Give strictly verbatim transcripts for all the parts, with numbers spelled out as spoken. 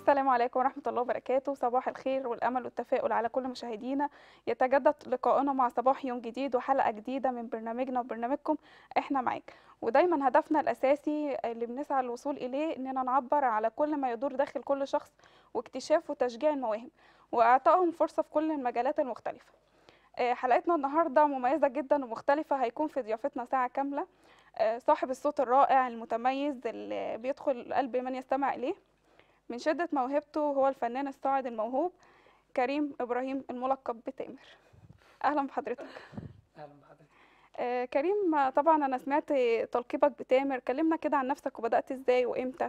السلام عليكم ورحمة الله وبركاته. صباح الخير والأمل والتفاؤل على كل مشاهدينا. يتجدد لقاؤنا مع صباح يوم جديد وحلقة جديدة من برنامجنا وبرنامجكم إحنا معاك. ودايما هدفنا الأساسي اللي بنسعى للوصول إليه إننا نعبر على كل ما يدور داخل كل شخص، واكتشاف وتشجيع المواهب وإعطائهم فرصة في كل المجالات المختلفة. آه، حلقتنا النهاردة مميزة جدا ومختلفة. هيكون في ضيافتنا ساعة كاملة آه، صاحب الصوت الرائع المتميز اللي بيدخل قلب من يستمع إليه. من شدة موهبته هو الفنان الصاعد الموهوب كريم إبراهيم الملقب بتامر. أهلا بحضرتك. اهلا بحضرتك. آه كريم، آه، طبعا أنا سمعت تلقيبك بتامر. كلمنا كده عن نفسك وبدأت إزاي وإمتى؟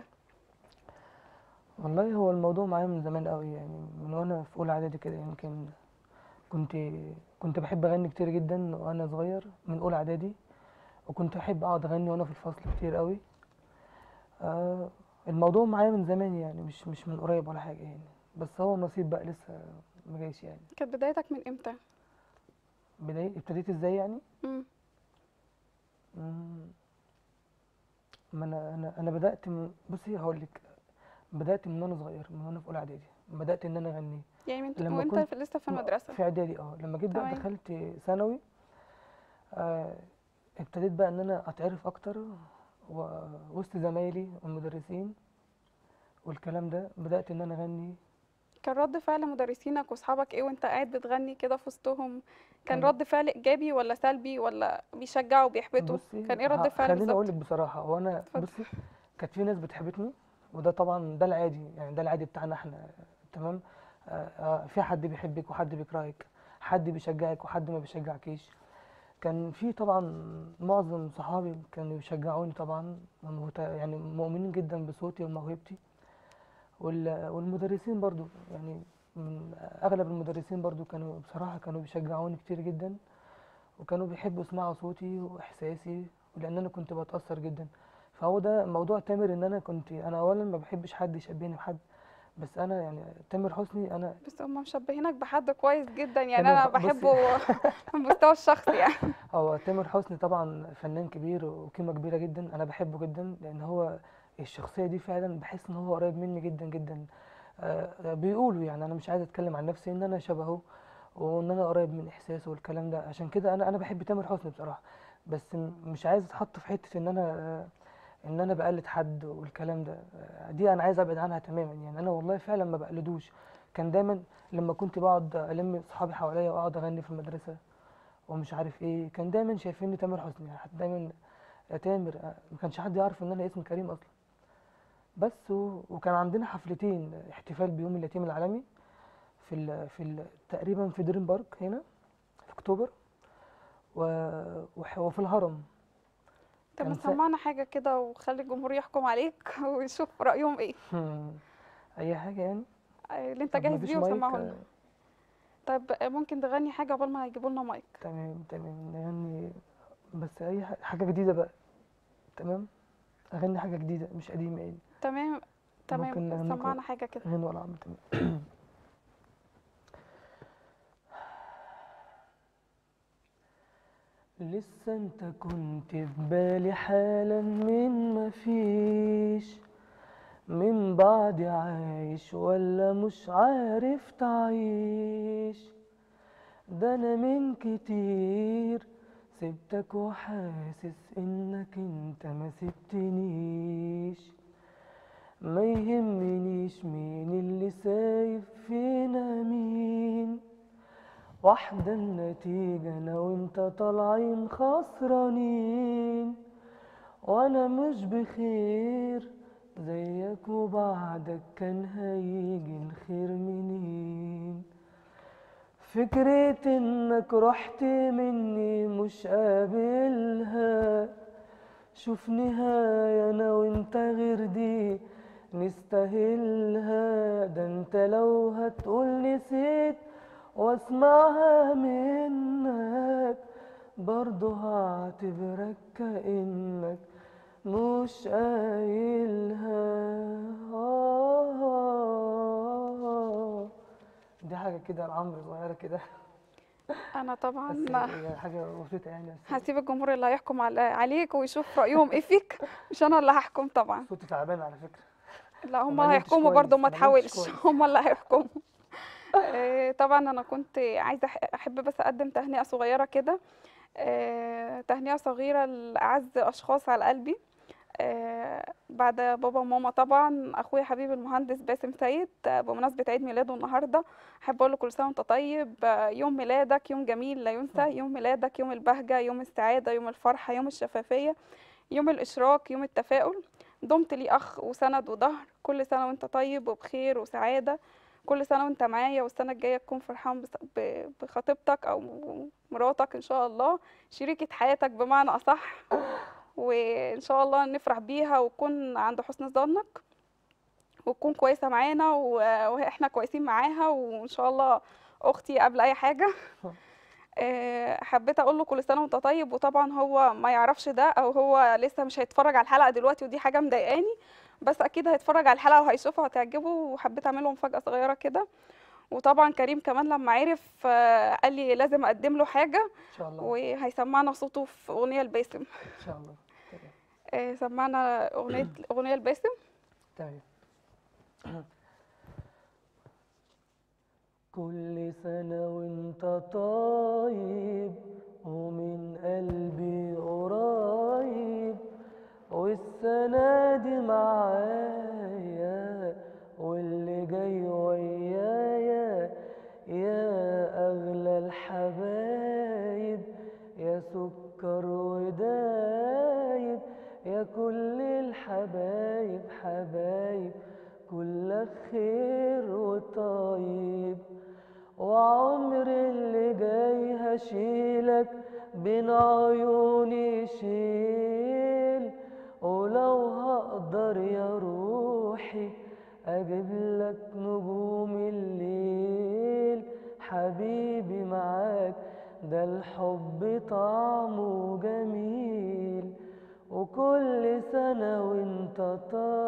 والله هو الموضوع معايا من زمان قوي، يعني من وانا في اولى اعدادي كده. يمكن كنت كنت بحب اغني كتير جدا وانا صغير من اولى اعدادي، وكنت احب اقعد اغني وانا في الفصل كتير قوي. آه الموضوع معايا من زمان، يعني مش مش من قريب ولا حاجه يعني. بس هو نصيب بقى لسه ما جايش يعني. كانت بدايتك من إمتى؟ بداية ابتديت ازاي يعني؟ مم. مم، ما انا انا انا بدات من، بصي هقول لك، بدات من وانا صغير، من وانا في اولى اعدادي بدات ان انا اغني. يعني من لما وأنت كنت في لسه في م- المدرسة؟ في اعدادي، اه لما جيت بقى تمام. دخلت ثانوي، آه ابتديت بقى ان انا اتعرف اكتر و- وسط زمايلي والمدرسين والكلام ده، بدات ان انا اغني. كان رد فعل مدرسينك وأصحابك إيه وأنت قاعد بتغني كده في وسطهم؟ كان كان رد فعل إيجابي ولا سلبي ولا بيشجعوا وبيحبطوا؟ بصي كان إيه رد ه- الفعل خليني اقول بالظبط؟ لك بصراحه، وانا اتفضل. بصي كانت في ناس بتحبطني، وده طبعا ده العادي، يعني ده العادي بتاعنا احنا. تمام. آه آه في حد بيحبك وحد بيكرهك، حد بيشجعك وحد ما بيشجعكيش. كان في طبعا معظم صحابي كانوا يشجعوني طبعا، ومهت- يعني مؤمنين جدا بصوتي وموهبتي. وال- والمدرسين برضو، يعني من اغلب المدرسين برضو كانوا بصراحة كانوا بيشجعوني كتير جدا، وكانوا بيحبوا يسمعوا صوتي واحساسي، لان انا كنت بتأثر جدا. فهو ده موضوع تامر، ان انا كنت انا اولا ما بحبش حد يشبهني بحد، بس انا يعني تامر حسني انا. بس هم مشبهينك بحد كويس جدا، يعني تامر أنا ح- بصي بحبه من المستوى الشخصي يعني. هو تامر حسني طبعا فنان كبير وقيمة كبيرة جدا، انا بحبه جدا لان هو الشخصية دي فعلا بحس ان هو قريب مني جدا جدا. آه، آه، بيقولوا، يعني انا مش عايز اتكلم عن نفسي، ان انا شبهه وان انا قريب من احساسه والكلام ده. عشان كده انا انا بحب تامر حسني بصراحه. بس م- مش عايز اتحط في حته ان انا آه، ان انا بقلد حد والكلام ده. آه، دي انا عايز ابعد عنها تماما، يعني انا والله فعلا ما بقلدوش. كان دايما لما كنت بقعد الم صحابي حواليا واقعد اغني في المدرسه ومش عارف ايه، كان دايما شايفيني تامر حسني، يعني حتى دايما يا تامر. آه، ما كانش حد يعرف ان انا اسمي كريم اصلا. بس و... وكان عندنا حفلتين احتفال بيوم اليتيم العالمي في ال في ال تقريبا في دريم بارك هنا في اكتوبر، و وح وفي الهرم. طب ما كان سا... تسمعنا حاجة كده وخلي الجمهور يحكم عليك ويشوف رأيهم ايه. اي حاجه يعني. اللي انت طب جاهز مفيش بيه مايك؟ وسمعه لنا. آه، طب ممكن تغني حاجة قبل ما يجيبوا لنا مايك؟ تمام تمام يعني. بس اي ح- حاجه جديده بقى. تمام. اغني حاجه جديده مش قديمه يعني. تمام. تمام، ممكن اغنيكم سمعنا حاجة كده. غنوه العم. تمام. لسه انت كنت في بالي حالا من مفيش، من بعد عايش ولا مش عارف تعيش؟ ده انا من كتير سبتك وحاسس انك انت ما سبتنيش. ما يهمنيش مين اللي سايب فينا مين، واحدة النتيجة انا وانت طالعين خسرانين. وانا مش بخير زيك وبعدك كان هيجي الخير منين؟ فكرة انك رحت مني مش قابلها، شوف نهاية انا وانت غير دي نستاهلها. ده انت لو هتقول نسيت واسمعها منك، برضه هعتبرك كأنك مش قايلها. آه. دي حاجة كده لعمرو صغيرة كده. انا بس طبعا هي حاجة بسيطة يعني، بس هسيب الجمهور اللي هيحكم على- عليك ويشوف رأيهم ايه فيك، مش انا اللي هحكم طبعا. صوتي تعبان على فكرة. لا هم وما نمتش هيحكموا برضو، كويس ما ما نمتش تحاولش كويس. هم اللي هيحكموا. آه، طبعا انا كنت عايزه أح- احب بس اقدم تهنئه صغيره كده، آه، تهنئه صغيره لاعز اشخاص على قلبي. آه، بعد بابا وماما طبعا اخويا حبيبي المهندس باسم سيد، آه، بمناسبه عيد ميلاده النهارده. احب اقول له كل سنه وانت طيب، آه، يوم ميلادك يوم جميل لا ينسى، يوم ميلادك يوم البهجه، يوم السعاده، يوم الفرحه، يوم الشفافيه، يوم الاشراق، يوم التفاؤل. دمت لي اخ وسند وظهر. كل سنه وانت طيب وبخير وسعاده. كل سنه وانت معايا، والسنه الجايه تكون فرحان بس- ب- بخطيبتك او مراتك ان شاء الله، شريكه حياتك بمعنى اصح. وان شاء الله نفرح بيها وتكون عند حسن ظنك، وتكون كويسه معانا و- واحنا كويسين معاها، وان شاء الله اختي قبل اي حاجه. آه، حبيت اقول له كل سنه وانت طيب، وطبعا هو ما يعرفش ده، او هو لسه مش هيتفرج على الحلقه دلوقتي، ودي حاجه مضايقاني. بس اكيد هيتفرج على الحلقه وهيشوفها وهتعجبه، وحبيت اعمل له مفاجاه صغيره كده. وطبعا كريم كمان لما عرف آه، قال لي لازم اقدم له حاجه، ان شاء الله. وهيسمعنا صوته في اغنيه لباسم. ان شاء الله. تمام. آه، سمعنا اغنيه اغنيه لباسم. تمام. كل سنة وانت طيب، ومن قلبي قريب، والسنة دي معايا، واللي جاي ويايا، يا أغلى الحبايب، يا سكر ودايب، يا كل الحبايب حبايب، كلك خير وطيب. وعمر اللي جاي هشيلك بين عيوني شيل، ولو هقدر يا روحي اجيب لك نجوم الليل. حبيبي معاك ده الحب طعمه جميل، وكل سنة وانت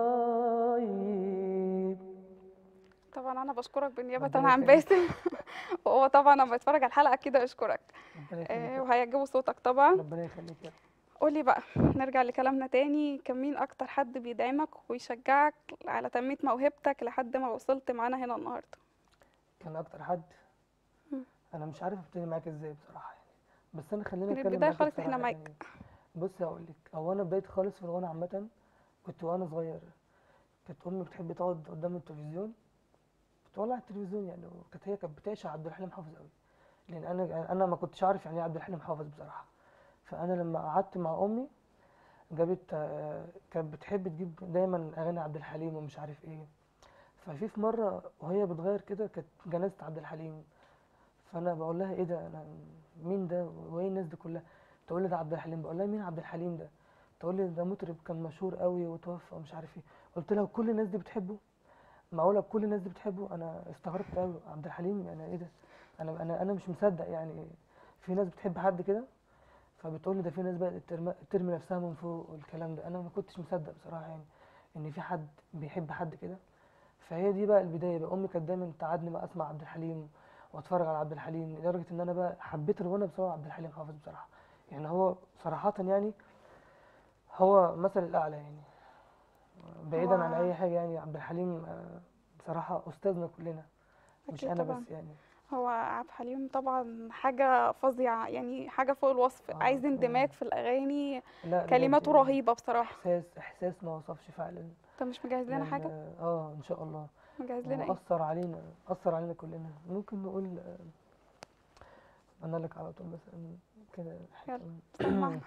طيب. طبعا انا بشكرك بالنيابه ربنا عن يخليك. باسم. وهو طبعا لما يتفرج على الحلقه كده يشكرك. ربنا يخليك آه، يا رب. وهيعجبه صوتك طبعا. ربنا يخليك يا رب. قولي بقى، نرجع لكلامنا تاني، كان مين اكتر حد بيدعمك ويشجعك على تنمية موهبتك لحد ما وصلت معانا هنا النهاردة؟ كان اكتر حد، مم. انا مش عارف ابتدي معاك ازاي بصراحه يعني. بس انا خليني من اتكلم البداية معاك خالص احنا بصراحه يعني. معاك. بصي هقول لك، هو انا بدايتي خالص في الغنى عامه كنت وانا صغير. كانت امي بتحب تقعد قدام التلفزيون، بتولع التلفزيون يعني، وكانت هي كانت بتعشق عبد الحليم حافظ قوي. لان انا انا ما كنتش عارف يعني ايه عبد الحليم حافظ بصراحه. فانا لما قعدت مع امي جابت آه، كانت بتحب تجيب دايما اغاني عبد الحليم ومش عارف ايه. ففي في مره وهي بتغير كده كانت جنازه عبد الحليم، فانا بقول لها ايه ده، انا مين ده وايه الناس دي كلها؟ تقول لي ده عبد الحليم. بقول لها مين عبد الحليم ده؟ تقول لي ده مطرب كان مشهور قوي وتوفى ومش عارف ايه. قلت لها كل الناس دي بتحبه؟ معقوله كل الناس دي بتحبه؟ انا استغربت قوي. عبد الحليم يعني ايه ده؟ انا انا انا مش مصدق يعني، في ناس بتحب حد كده؟ فبتقول لي ده في ناس بقت ترمي, ترمي نفسها من فوق والكلام ده. انا ما كنتش مصدق بصراحه يعني ان في حد بيحب حد كده. فهي دي بقى البدايه بقى. امي كانت دايما تقعدني بقى اسمع عبد الحليم واتفرج على عبد الحليم، لدرجه ان انا بقى حبيت الغنى بسبب عبد الحليم حافظ بصراحه. يعني هو صراحه يعني هو مثل الاعلى يعني، هو بعيدا عن اي حاجه يعني. عبد الحليم آه، بصراحه استاذنا كلنا، مش اكيد انا طبعا. بس يعني. هو عبد الحليم طبعا حاجة فظيعة، يعني حاجة فوق الوصف، اه عايز ف... اندماج في الأغاني. لا بجد كلماته يعني، رهيبة بصراحة. احساس احساس ما وصفش فعلا. انت مش مجهز لنا لان حاجة؟ اه ان شاء الله مجهز لنا هو ايه؟ اثر علينا، اثر علينا كلنا. ممكن نقول آه، انا لك على طول مثلا كده يلا حته. سمعنا.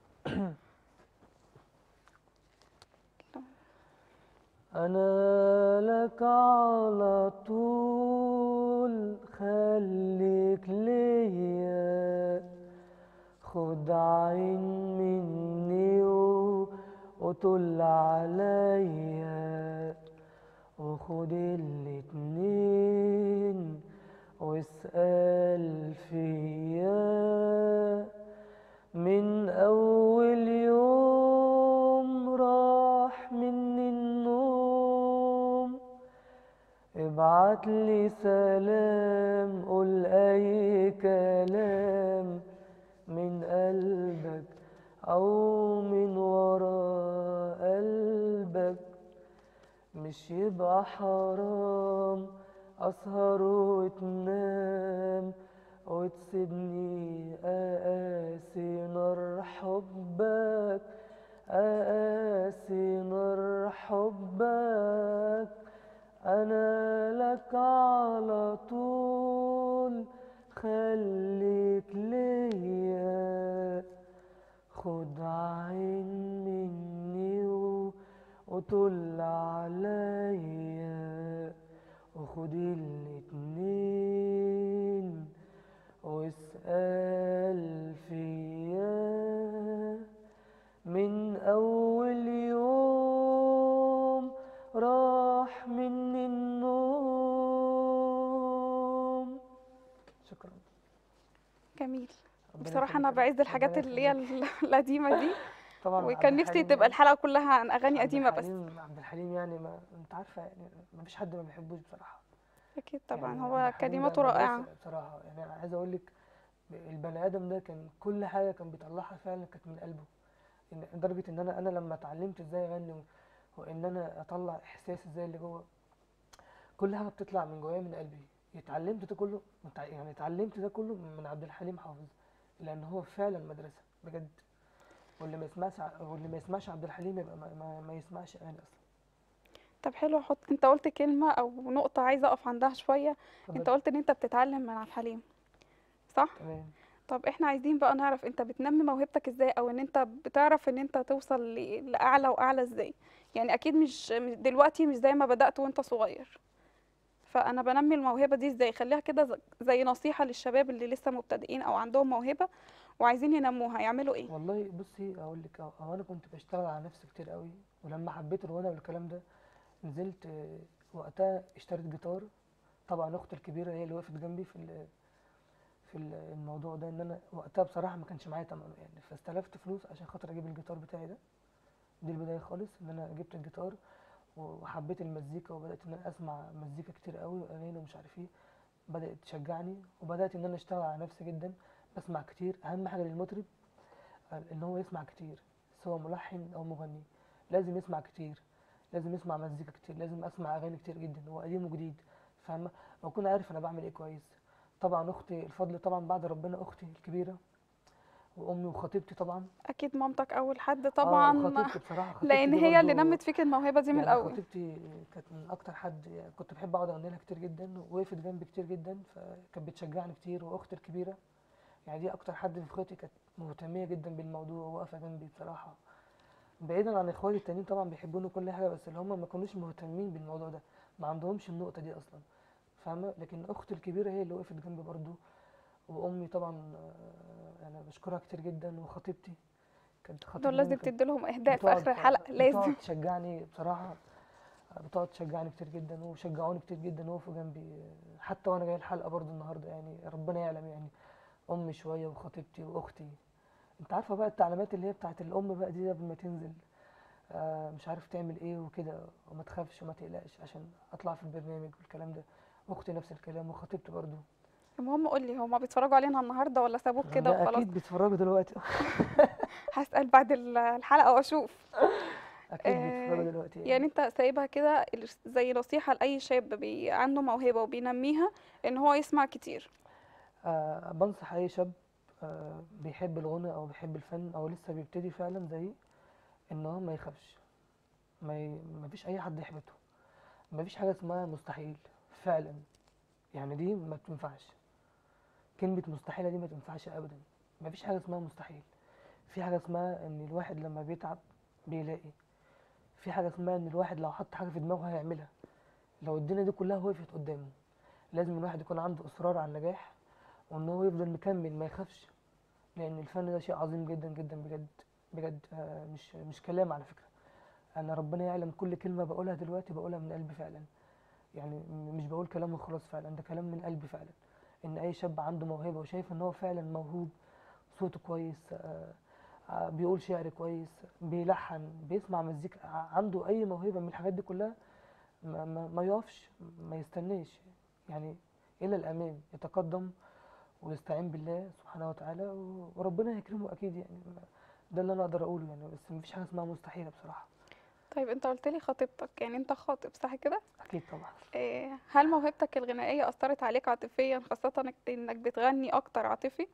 انا لك على طول خليك ليا، خد عين مني و- وطل عليا، وخد الاتنين واسأل فيا. من أول يوم راح مني النوم، ابعت لي سلام قول أي كلام من قلبك أو من ورا قلبك. مش يبقى حرام أسهر وتنام وتسيبني أقاسي نار حبك، أقاسي نار حبك. أنا لك على طول خليك ليا، خد عين مني و- وطل عليا، وخد الاتنين واسأل فيا من أول يوم راح مني النوم. شكرا. جميل. ربنا بصراحة أنا يخليك يا رب، بعز الحاجات ربنا اللي هي يخليك. ال- القديمة دي، طبعا عبد وكان نفسي الحليم تبقى يعني، الحلقة كلها عن أغاني عبد قديمة بس. الحليم عبد الحليم يعني ما انت عارفه يعني ما فيش حد ما بيحبوش بصراحه. أكيد طبعا، يعني عبد هو الحليم ده كلماته رائعة. مدرسه بصراحه. يعني انا عايز اقول لك البني ادم ده كان كل حاجه كان بيطلعها فعلا كانت من قلبه. إن- لدرجه ان انا انا لما اتعلمت ازاي اغني و- وان انا اطلع احساس ازاي اللي جوه، كل حاجه بتطلع من جوايا من قلبي. اتعلمت ده كله متع- يعني اتعلمت ده كله من عبد الحليم حافظ، لان هو فعلا مدرسه بجد. واللي ما يسمعش ع- واللي ما يسمعش عبد الحليم يبقى ما, ما, ما يسمعش اغاني اصلا. طب حلو، حط انت قلت كلمة او نقطة عايزة اقف عندها شوية. اتفضل. انت قلت ان انت بتتعلم من عبد الحليم، صح؟ تمام. طب احنا عايزين بقى نعرف انت بتنمي موهبتك ازاي، او ان انت بتعرف ان انت توصل ل- لاعلى واعلى ازاي؟ يعني اكيد مش مش- دلوقتي مش زي ما بدأت وانت صغير. فانا بنمي الموهبة دي ازاي؟ خليها كده ز- زي نصيحة للشباب اللي لسه مبتدئين او عندهم موهبة وعايزين ينموها، يعملوا ايه؟ والله بصي اقول لك، أه هو انا كنت بشتغل على نفسي كتير قوي، ولما حبيت الغنى والكلام ده نزلت. آه، وقتها اشتريت جيتار. طبعا اختي الكبيره هي اللي وقفت جنبي في ال- في ال- الموضوع ده، ان انا وقتها بصراحه ما كانش معايا تمنه يعني، فاستلفت فلوس عشان خاطر اجيب الجيتار بتاعي ده. دي البدايه خالص، ان انا جبت الجيتار وحبيت المزيكا، وبدات ان انا اسمع مزيكا كتير قوي واغاني ومش عارف ايه. بدات تشجعني وبدات ان انا اشتغل على نفسي جدا، بسمع كتير. اهم حاجه للمطرب ان هو يسمع كتير، سواء ملحن او مغني لازم يسمع كتير، لازم يسمع مزيكا كتير، لازم اسمع اغاني كتير جدا وقديم وجديد، فاهمه؟ واكون عارف انا بعمل ايه كويس. طبعا اختي الفضل طبعا بعد ربنا، اختي الكبيره وامي وخطيبتي طبعا. اكيد مامتك اول حد اه طبعا. وخطيبتي بصراحه، خطيبتي لان دي هي اللي برضو نمت فيك الموهبة دي من يعني، الاول. خطيبتي كانت من اكتر حد يعني كنت بحب اقعد اغني لها كتير جدا، ووقفت جنبي كتير جدا، فكانت بتشجعني كتير. واختي الكبيره يعني دي اكتر حد في اخواتي كانت مهتميه جدا بالموضوع وواقفه جنبي بصراحه. بعيدا عن اخواتي التانيين طبعا بيحبوني كل حاجه، بس اللي هم ما كانوش مهتمين بالموضوع ده، ما عندهمش النقطه دي اصلا، فاهمه؟ لكن اختي الكبيره هي اللي وقفت جنبي برضو. وامي طبعا آه، انا بشكرها كتير جدا. وخطيبتي كانت دول خطيبتي دايما لازم كانت تديلهم اهداء في بتقعد اخر الحلقة بتقعد لازم. تشجعني بصراحه، بتقعد تشجعني كتير جدا وشجعوني كتير جدا وقفوا جنبي. حتى وانا جاي الحلقه برضو النهارده يعني ربنا يعلم يعني، امي شويه وخطيبتي واختي. انت عارفه بقى التعليمات اللي هي بتاعت الام بقى دي قبل ما تنزل، آه، مش عارف تعمل ايه وكده، وما تخافش وما تقلقش عشان اطلع في البرنامج والكلام ده. واختي نفس الكلام وخطيبتي برضو. المهم قولي، هما بيتفرجوا علينا النهارده ولا سابوك كده ده وخلاص؟ اكيد بيتفرجوا دلوقتي. هسأل بعد ال- الحلقة واشوف. اكيد بيتفرجوا آه، دلوقتي يعني. يعني انت سايبها كده ال- زي نصيحة لأي شاب بي عنده موهبة وبينميها، ان هو يسمع كتير. آه بنصح اي شاب آه بيحب الغنى او بيحب الفن او لسه بيبتدي فعلا زيي، ان هو ما يخافش. ما, ي... ما فيش اي حد يحبطه، ما فيش حاجه اسمها مستحيل فعلا. يعني دي ما تنفعش، كلمه مستحيله دي ما تنفعش ابدا. ما فيش حاجه اسمها مستحيل. في حاجة اسمها إن الواحد لما بيتعب بيلاقي. في حاجة اسمها إن الواحد لو حط حاجة في دماغه هيعملها. لو الدنيا دي كلها وقفت قدامه، لازم الواحد يكون عنده إصرار على النجاح، وإن هو يفضل مكمل ما يخافش. لأن الفن ده شيء عظيم جدا جدا بجد بجد. آه، مش مش كلام على فكرة. أنا ربنا يعلم كل كلمة بقولها دلوقتي بقولها من قلبي فعلا. يعني م- مش بقول كلام وخلاص، فعلا ده كلام من قلبي فعلا. إن أي شاب عنده موهبة وشايف إن هو فعلا موهوب، صوته كويس، آه، آه، بيقول شعر كويس، بيلحن، بيسمع مزيكا، ع- عنده اي موهبه من الحاجات دي كلها، ما, ما, ما يقفش، ما يستناش يعني، الى الامام يتقدم ويستعين بالله سبحانه وتعالى و- وربنا هيكرمه اكيد يعني. ما- ده اللي انا اقدر اقوله يعني، بس مفيش حاجه اسمها مستحيله بصراحه. طيب انت قلت لي خطيبتك، يعني انت خاطب صح كده؟ اكيد طبعا. إيه، هل موهبتك الغنائيه اثرت عليك عاطفيا، خاصه إنك- انك بتغني اكتر عاطفي؟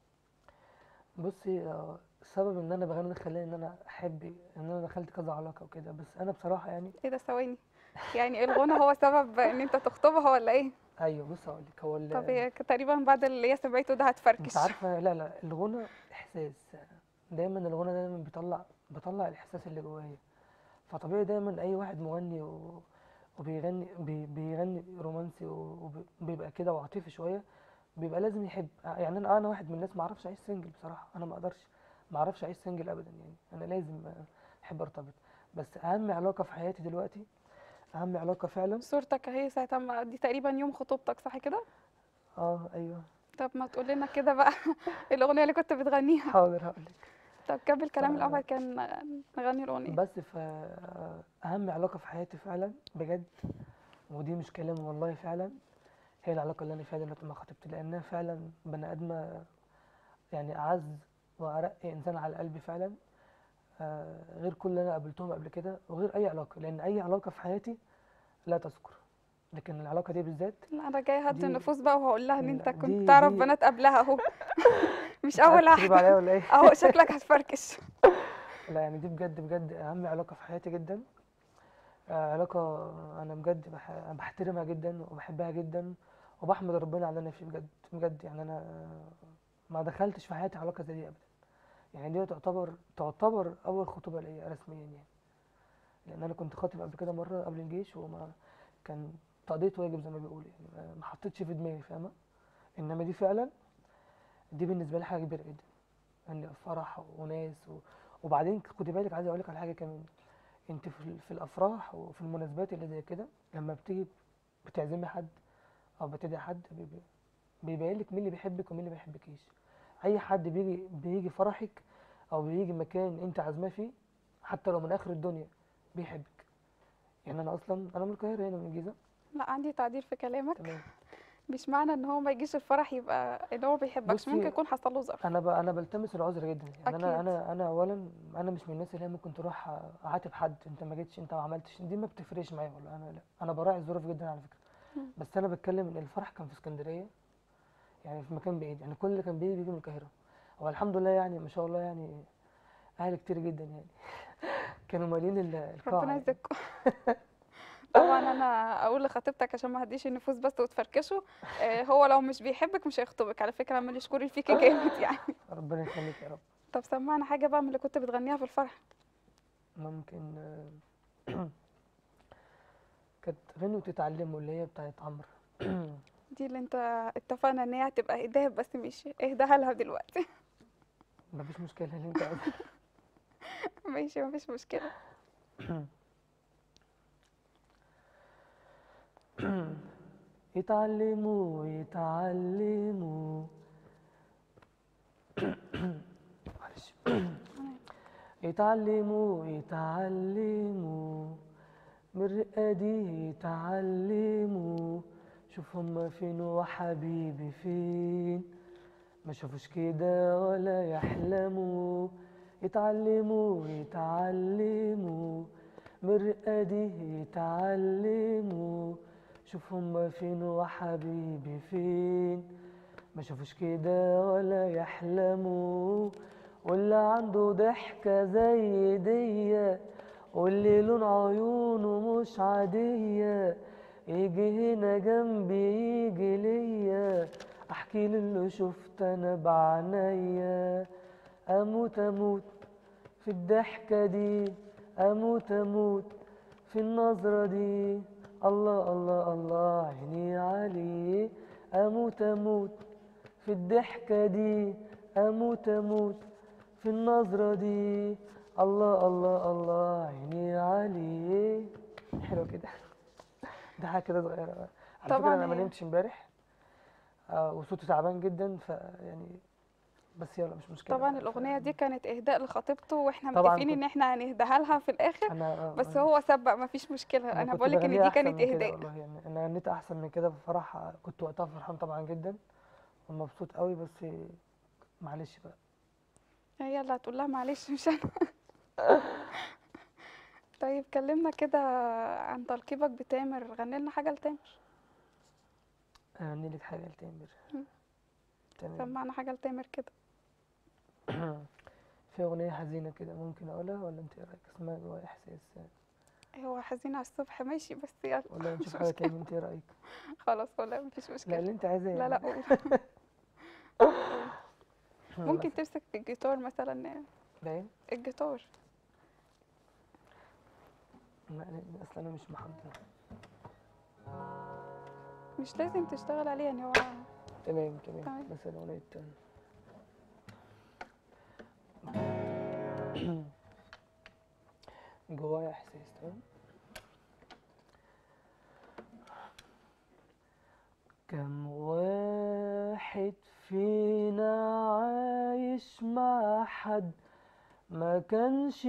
بصي، آه، السبب ان انا بغني خلاني ان انا احب ان انا دخلت كذا علاقه وكده، بس انا بصراحه يعني. ايه ده، ثواني، يعني الغنى هو سبب ان انت تخطبها ولا ايه؟ ايوه، بص هقول لك هو طب ال- هي ك- تقريبا بعد اللي هي سمعته ده انت هتفركش. عارفه، لا لا، الغنى احساس. دايما الغنى دايما بيطلع بيطلع الاحساس اللي جوايا. فطبيعي دايما اي واحد مغني و... وبيغني بي... بيغني رومانسي و- وبيبقى كده وعاطفي شويه، بيبقى لازم يحب. يعني انا انا واحد من الناس ما اعرفش اعيش سنجل بصراحه. انا ما اقدرش ما اعرفش اعيش سنجل ابدا. يعني انا لازم احب ارتبط. بس اهم علاقه في حياتي دلوقتي، اهم علاقه فعلا. صورتك اهي ساعه ما دي تقريبا يوم خطوبتك صح كده؟ اه، ايوه. طب ما تقول لنا كده بقى الاغنيه اللي كنت بتغنيها. حاضر هقول لك. طب كمل كلام الاول كان نغني الاغنيه. بس ف اهم علاقه في حياتي فعلا بجد، ودي مش كلام والله فعلا، هي العلاقه اللي انا فيها دلوقتي مع خطيبتي، لانها فعلا بني ادمه، يعني اعز وارق انسان على قلبي فعلا. آه، غير كل اللي انا قابلتهم قبل كده، وغير اي علاقه، لان اي علاقه في حياتي لا تذكر، لكن العلاقه دي بالذات. لا انا جايه هدي دي النفوس بقى وهقول لها ان انت لا، كنت دي تعرف دي بنات قبلها اهو. مش انت عايز اول تخرب واحده. عليا ولا ايه؟ اهو شكلك هتفركش. لا، يعني دي بجد بجد اهم علاقه في حياتي جدا. آه، علاقه انا بجد بح... بحترمها جدا وبحبها جدا، وبحمد ربنا على اللي انا فيه بجد بجد. يعني انا آه، ما دخلتش في حياتي علاقه زي دي ابدا. يعني دي تعتبر تعتبر اول خطوبه ليا رسميا يعني. لان انا كنت خاطب قبل كده مره قبل الجيش، وما كان تقضية واجب زي ما بيقولوا، يعني ما ما حطيتش في دماغي، فاهمه؟ انما دي فعلا، دي بالنسبه لي حاجه كبيره جدا. ان فرح وناس و... وبعدين خدي بالك، عايز اقول لك على حاجه كمان. انت في, ال- في الافراح وفي المناسبات اللي زي كده، لما بتيجي بتعزمي حد او بتدعي حد، بيبي- بيبين لك مين اللي بيحبك ومين اللي ما بيحبكيش. اي حد بيجي بيجي فرحك او بيجي مكان انت عازماه فيه، حتى لو من اخر الدنيا، بيحبك. يعني انا اصلا انا من القاهره هنا من الجيزه. لا عندي تعديل في كلامك. تمام. مش معنى ان هو ما يجيش الفرح يبقى ان هو بيحبكش، ممكن بصي، يكون حصل له ظرف. انا ب... انا بلتمس العذر جدا. يعني انا اكيد. انا انا اولا، انا مش من الناس اللي هي ممكن تروح اعاتب حد، انت ما جيتش، انت ما عملتش، دي ما بتفرقش معايا والله. انا لا، انا براعي الظروف جدا على فكره. مم. بس انا بتكلم ان الفرح كان في اسكندريه، يعني في مكان بعيد. يعني كل اللي كان بيجي بيجي من القاهره. هو الحمد لله يعني، ما شاء الله يعني، اهل كتير جدا يعني. كانوا مالين ال- القاعه ربنا يعني. يزكم. طبعا انا اقول لخطيبتك عشان ما هديش النفوس بس وتفركشوا. آه، هو لو مش بيحبك مش هيخطبك على فكره، عمال يشكري فيكي جامد يعني. ربنا يخليك يا رب. طب سمعنا حاجه بقى من اللي كنت بتغنيها في الفرح. ممكن آه، كانت غنوة تتعلموا اللي هي بتاعت عمرو. دي اللي انت اتفقنا ان هي هتبقى اهداها، بس مش اهداها لها دلوقتي. مفيش مشكله اللي انت عايزها. ماشي مفيش مشكله. يتعلموا يتعلموا معلش. يتعلموا يتعلموا من الرقة دي، يتعلموا. شوف هما فين وحبيبي فين، ما شافوش كده ولا يحلموا. يتعلموا يتعلموا من الرقة دي، يتعلموا. شوف هما فين وحبيبي فين، ما شافوش كده ولا يحلموا. واللي عنده ضحكة زي دي، واللي لون عيونه مش عادية، يجي هنا جنبي يجي ليا، احكي له اللي شفت انا بعنايا. اموت اموت في الضحكة دي، اموت اموت في النظرة دي. الله الله الله عيني عليه. اموت اموت في الضحكة دي، اموت اموت في النظرة دي. الله الله الله عيني عليه. حلو كده. ده حاجة كده صغيرة. على فكرة طبعا انا ما هي نمتش امبارح، آه، وصوتي تعبان جدا، فيعني بس يلا مش مشكلة طبعا بقى. ف الاغنيه دي كانت اهداء لخطيبته، واحنا طبعا متفقين كنت ان احنا هنهداها لها في الاخر. انا آه، بس أنا هو سبق مفيش مشكله، انا انا كنت بقولك ان بغنيها دي احسن كانت من كده اهداء. والله. يعني انا غنيت احسن من كده في فرح، كنت وقتها فرحان طبعا جدا ومبسوط قوي. بس معلش بقى. هي اللي هتقول لها معلش مش انا. طيب كلمنا كده عن تلقيبك بتامر، غني لنا حاجة لتامر. اغني لك حاجه لتامر؟ مم. تمام. سمعنا حاجة لتامر كده. في اغنيه حزينه كده ممكن اقولها ولا انت ايه رايك؟ اسمها جوا احساس. هو حزين على الصبح ماشي، بس يلا. ولا مش نشوف حاجه مشكلة. تاني، انت ايه رايك؟ خلاص ولا مفيش لا مشكلة. اللي انت عايزاه لا لا يعني. قول. قول. ممكن مثلا تمسك الجيتار مثلا. باين. الجيتار. لا، أنا- اصلا انا مش محضر. مش لازم تشتغل عليه يعني هو. تمام تمام. تمام. مثلا اغنيه جوايا احساس. تمام. كم واحد فينا عايش مع حد ما كانش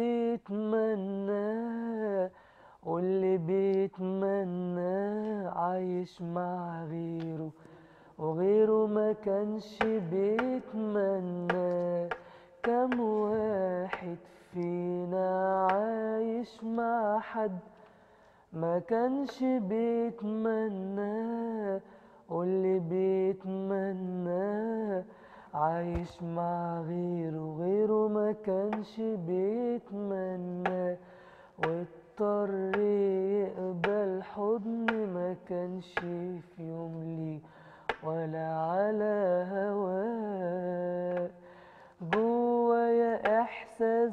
بيتمناه، واللي بيتمناه عايش مع غيره، وغيره ما كانش بيتمناه. كم واحد فينا عايش مع حد ما كانش بيتمناه، واللي بيتمناه عايش مع غيره، غيره ما كانش بيتمناه، واضطر يقبل حضن ما كانش في يوم ليه ولا على هواه. جوايا احساس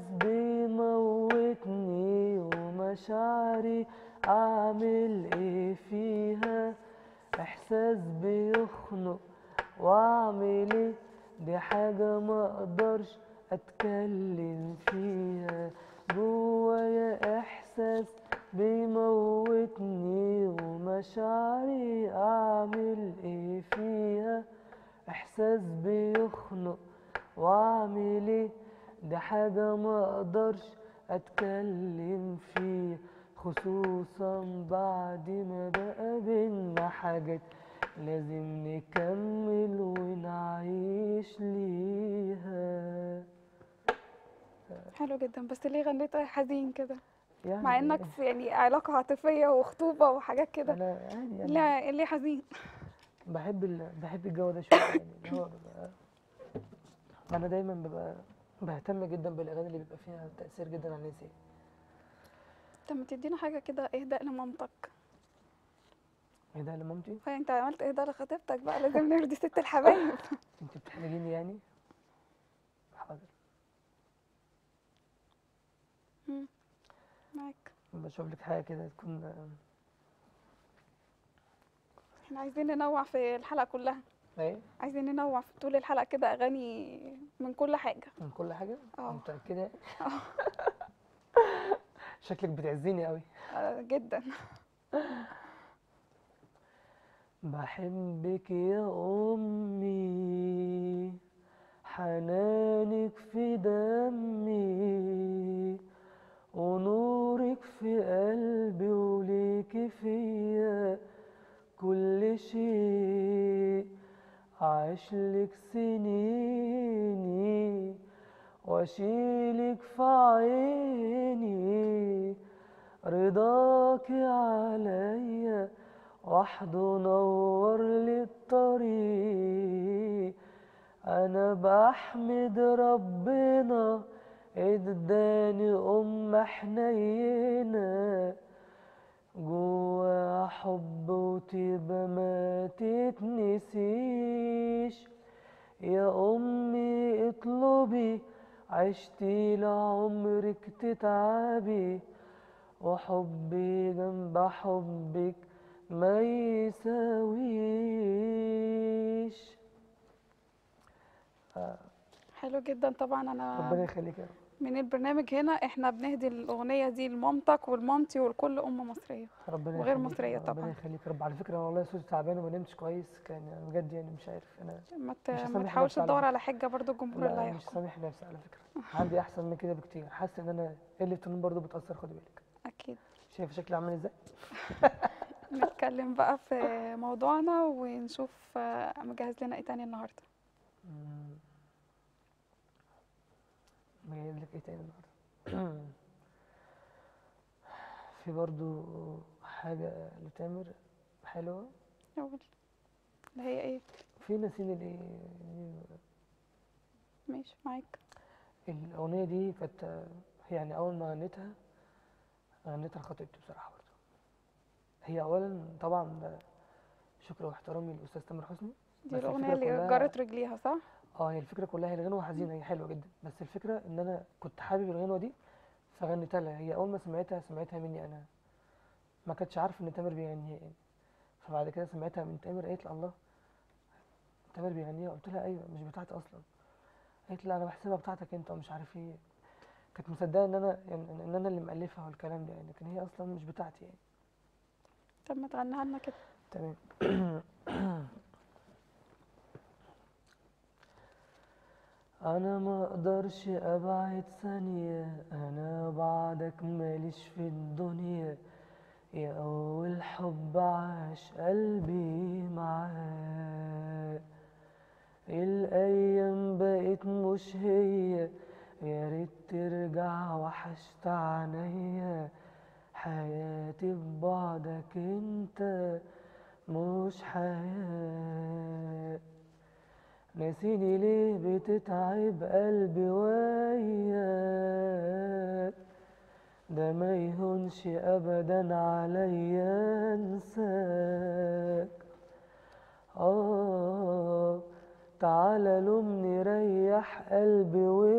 بيموتني ومشاعري اعمل ايه فيها، احساس بيخنق واعمل ايه، دي حاجة ما اقدرش اتكلم فيها. جوايا احساس بيموتني ومشاعري اعمل ايه فيها، احساس بيخنق واعمل ايه، دي حاجة ما اقدرش اتكلم فيه، خصوصا بعد ما بقى بينا حاجات لازم نكمل ونعيش ليها. حلو جدا، بس ليه غنيت حزين كده؟ مع يعني انك في يعني علاقة عاطفية وخطوبة وحاجات كده. انا عادي يعني ليه ليه حزين؟ بحب ال... بحب الجو ده شويه، يعني اللي هو ببقى انا دايما ببقى بهتم جدا بالاغاني اللي بيبقى فيها تاثير جدا على الناس يعني. طب ما تدينا حاجة كده اهداء لمامتك. ايه ده لمامتي؟ فانت عملت اهداء لخطيبتك بقى، لازم نرضي ست الحبايب. انت بتحرجيني يعني. حاضر. مم. معاك. بشوف لك حاجه كده تكون احنا عايزين ننوع في الحلقة كلها. ايه عايزين ننوع في طول الحلقة كده اغاني من كل حاجة. من كل حاجه. اه. متاكده يعني؟ اه. شكلك بتعزيني قوي. آه، جدا. بحبك يا امي، حنانك في دمي، ونورك في قلبي، وليكي فيا كل شيء، عاشلك سنيني واشيلك في عيني، رضاكي عليا وحده نور لي الطريق. انا بحمد ربنا اداني ام حنينه، جوا حب وطيبة ما تتنسيش. يا امي اطلبي عشتي لعمرك تتعبي، وحبي جنب حبك ما يساويش. آه، حلو جدا طبعا. انا ربنا يخليك يا رب. من البرنامج هنا احنا بنهدي الاغنية دي لمامتك ولمامتي ولكل ام مصرية ربنا وغير يخليك يا مصرية رب. ربنا طبعا. يخليك يا رب. على فكرة انا والله صوتي تعبان وما نمتش كويس، كان يعني بجد يعني مش عارف انا. ما ت- مش ما هسامح تحاولش نفسي على تدور فكرة. على حجة، برضو الجمهور اللي لا مش هيحكم. سامح نفسي على فكرة. عندي احسن من كده بكتير. حاسس ان انا قلة النوم برضو بتأثر، خدي بالك. اكيد. شايف شكلي عامل ازاي؟ نتكلم بقى في موضوعنا ونشوف آه، مجهز لنا ايه تاني النهارده. مم، جايب لك ايه تاني النهارده؟ في برضو حاجة لتامر حلوة. قول. اللي هي ايه؟ في ناسين اللي ماشي معاك. الأغنية دي كانت يعني أول ما غنيتها غنيتها لخطيبتي بصراحة برضو. هي أولا طبعا شكر واحترامي للأستاذ تامر حسني، دي بس الاغنيه الفكرة اللي كلها جرت رجليها صح؟ اه هي الفكرة كلها هي الغنوة حزينة، هي حلوة جدا، بس الفكرة إن أنا كنت حابب الغنوة دي فغنيتها لها. هي أول ما سمعتها سمعتها مني أنا، ما كانتش عارفة إن تامر بيغنيها يعني. فبعد كده سمعتها من تامر قالت لي الله تامر بيغنيها، قلت لها أيوه مش بتاعتي أصلا. قالت لي لا أنا بحسبها بتاعتك أنت ومش عارف إيه. كانت مصدقة إن أنا يعني إن أنا اللي مألفها والكلام ده يعني، لكن هي أصلا مش بتاعتي يعني. طب ما تغنيها لنا كده. تمام. انا ما اقدرش ابعد ثانية، انا بعدك ماليش في الدنيا، يا اول حب عاش قلبي معاك. الايام بقت مش هي، يا ريت ترجع وحشت عينيا، حياتي ببعدك انت مش حياة. ناسيني ليه بتتعب قلبي وياك، ده ما يهونش ابدا عليا انساك. اه تعالى لومني ريح قلبي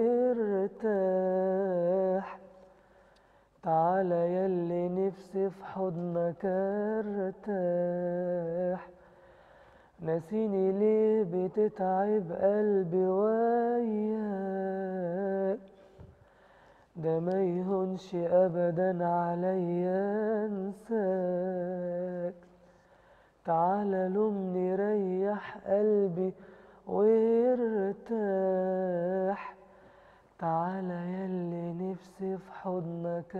وارتاح، تعالى ياللي نفسي في حضنك ارتاح. ناسيني ليه بتتعب قلبي وياك، ده ما يهونش ابدا عليا انساك. تعالى لومني ريح قلبي وارتاح، تعالى ياللي نفسي في حضنك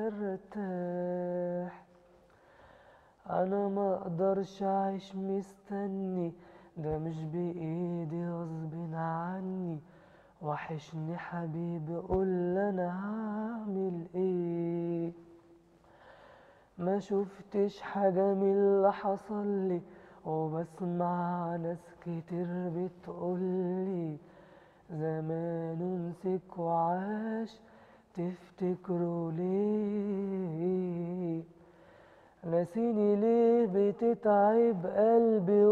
ارتاح. انا ما اقدرش اعيش مستني، ده مش بايدي غصب عني، وحشني حبيبي قول انا هعمل ايه. ما شفتش حاجة من اللي حصل لي، وبسمع ناس كتير بتقولي زمان نسيك وعاش تفتكروا ليه. ناسيني ليه بتتعب قلبي